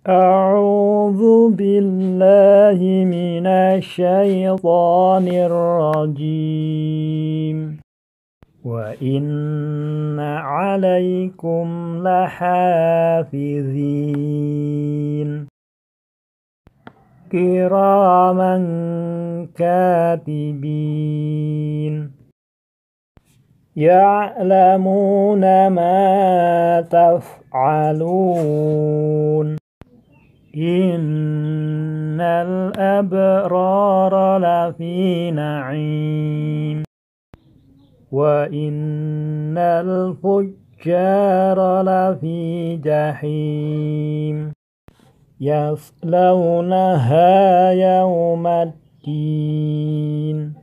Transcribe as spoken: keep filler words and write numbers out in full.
أعوذ بالله من الشيطان الرجيم وإن عليكم لحافظين كراما كاتبين يعلمون ما تفعلون إن الأبرار لفي نعيم وإن الفجار لفي جحيم يصلونها يوم الدين